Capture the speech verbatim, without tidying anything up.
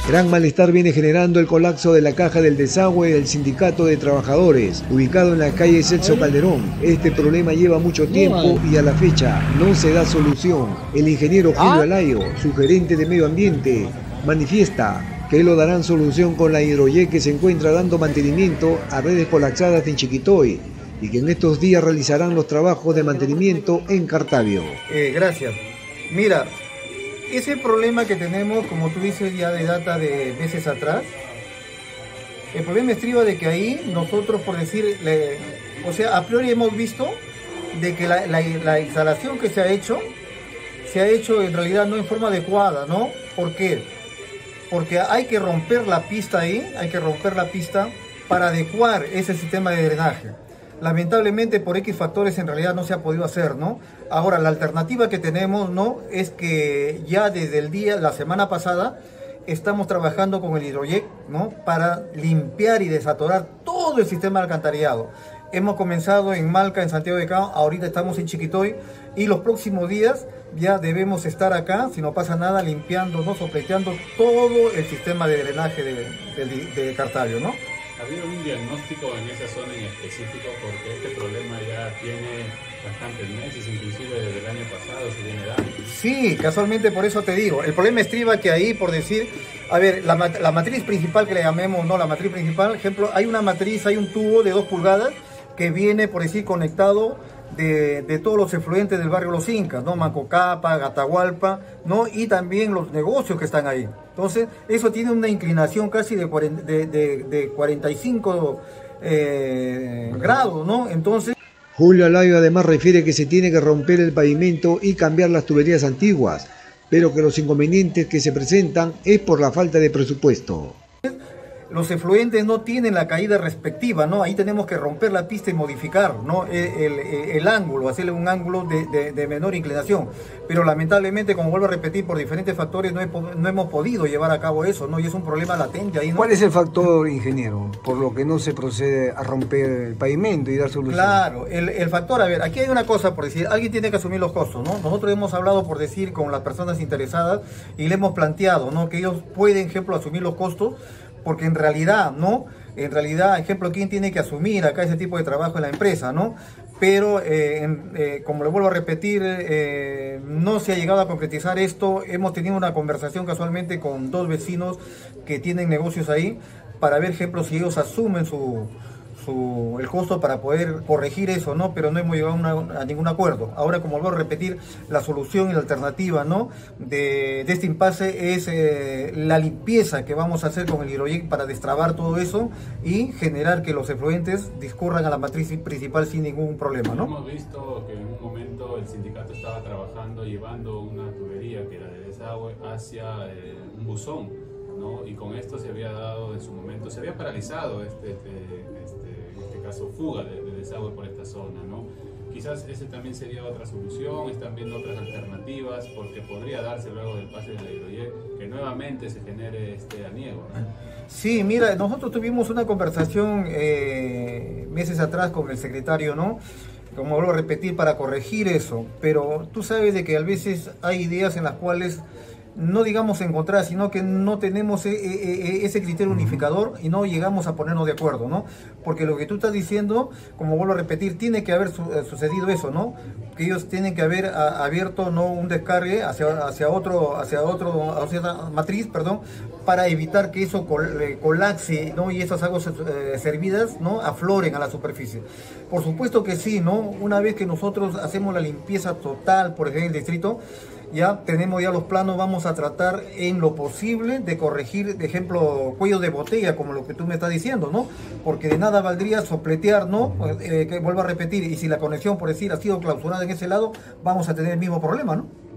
Gran malestar viene generando el colapso de la caja del desagüe del Sindicato de Trabajadores, ubicado en la calle Celso Calderón. Este problema lleva mucho tiempo y a la fecha no se da solución. El ingeniero Julio Alayo, su gerente de Medio Ambiente, manifiesta que lo darán solución con la Hidroyec que se encuentra dando mantenimiento a redes colapsadas en Chiquitoy y que en estos días realizarán los trabajos de mantenimiento en Cartavio. Eh, gracias. Mira, ese problema que tenemos, como tú dices, ya de data de meses atrás, el problema estriba de que ahí nosotros, por decir, le, o sea, a priori hemos visto de que la, la, la instalación que se ha hecho, se ha hecho en realidad no en forma adecuada, ¿no? ¿Por qué? Porque hay que romper la pista ahí, hay que romper la pista para adecuar ese sistema de drenaje. Lamentablemente por X factores en realidad no se ha podido hacer, ¿no? Ahora la alternativa que tenemos, ¿no? Es que ya desde el día, la semana pasada, estamos trabajando con el Hidroyec, ¿no? Para limpiar y desatorar todo el sistema de alcantarillado. Hemos comenzado en Malca, en Santiago de Cabo, ahorita estamos en Chiquitoy y los próximos días ya debemos estar acá, si no pasa nada, limpiando, ¿no? Sopleteando todo el sistema de drenaje de, de, de Cartavio, ¿no? ¿Ha habido un diagnóstico en esa zona en específico? Porque este problema ya tiene bastantes meses, inclusive desde el año pasado se viene dando. Sí, casualmente por eso te digo. El problema estriba que ahí, por decir, a ver, la, la matriz principal que le llamemos, no, la matriz principal, ejemplo, hay una matriz, hay un tubo de dos pulgadas que viene, por decir, conectado de, de todos los efluentes del barrio Los Incas, ¿no? Mancocapa, Gatahualpa, ¿no? Y también los negocios que están ahí. Entonces, eso tiene una inclinación casi de, cuarenta, de, de, de cuarenta y cinco eh, grados, ¿no? Entonces... Julio Alayo además refiere que se tiene que romper el pavimento y cambiar las tuberías antiguas, pero que los inconvenientes que se presentan es por la falta de presupuesto. Los efluentes no tienen la caída respectiva, ¿no? Ahí tenemos que romper la pista y modificar, ¿no? El, el, el ángulo, hacerle un ángulo de, de, de menor inclinación. Pero lamentablemente, como vuelvo a repetir, por diferentes factores no, he, no hemos podido llevar a cabo eso, ¿no? Y es un problema latente ahí, ¿no? ¿Cuál es el factor, ingeniero, por lo que no se procede a romper el pavimento y dar solución? Claro, el, el factor, a ver, aquí hay una cosa por decir, alguien tiene que asumir los costos, ¿no? Nosotros hemos hablado, por decir, con las personas interesadas y le hemos planteado, ¿no? Que ellos pueden, ejemplo, asumir los costos, porque en realidad, ¿no? En realidad, ejemplo, ¿quién tiene que asumir acá ese tipo de trabajo en la empresa, ¿no? Pero, eh, en, eh, como le vuelvo a repetir, eh, no se ha llegado a concretizar esto. Hemos tenido una conversación casualmente con dos vecinos que tienen negocios ahí, para ver, ejemplo, si ellos asumen su... Su, el costo para poder corregir eso, ¿no? Pero no hemos llegado a, una, a ningún acuerdo. Ahora, como vuelvo a repetir, la solución y la alternativa, ¿no? de, de este impasse es eh, la limpieza que vamos a hacer con el Hidroyec para destrabar todo eso y generar que los efluentes discurran a la matriz principal sin ningún problema, ¿no? Hemos visto que en un momento el sindicato estaba trabajando llevando una tubería que era de desagüe hacia eh, un buzón, ¿no? Y con esto se había dado en su momento, se había paralizado este, este, este en este caso fuga de, de desagüe por esta zona, ¿no? Quizás ese también sería otra solución, están viendo otras alternativas, porque podría darse luego del pase de la Hidroyec que nuevamente se genere este aniego, ¿no? Sí, mira, nosotros tuvimos una conversación eh, meses atrás con el secretario, ¿no? Como vuelvo a repetir, para corregir eso, pero tú sabes de que a veces hay ideas en las cuales no digamos encontrar, sino que no tenemos ese criterio unificador y no llegamos a ponernos de acuerdo, ¿no? Porque lo que tú estás diciendo, como vuelvo a repetir, tiene que haber su, sucedido eso, ¿no? Que ellos tienen que haber a, abierto, ¿no? Un descargue hacia, hacia otro, hacia otro, hacia otra matriz, perdón, para evitar que eso col, eh, colapse, ¿no? Y esas aguas eh, servidas, ¿no? Afloren a la superficie. Por supuesto que sí, ¿no? Una vez que nosotros hacemos la limpieza total, por ejemplo, en el distrito, ya tenemos ya los planos, vamos a tratar en lo posible de corregir, de ejemplo, cuello de botella, como lo que tú me estás diciendo, ¿no? Porque de nada valdría sopletear, ¿no? Eh, que vuelvo a repetir, y si la conexión, por decir, ha sido clausurada en ese lado, vamos a tener el mismo problema, ¿no?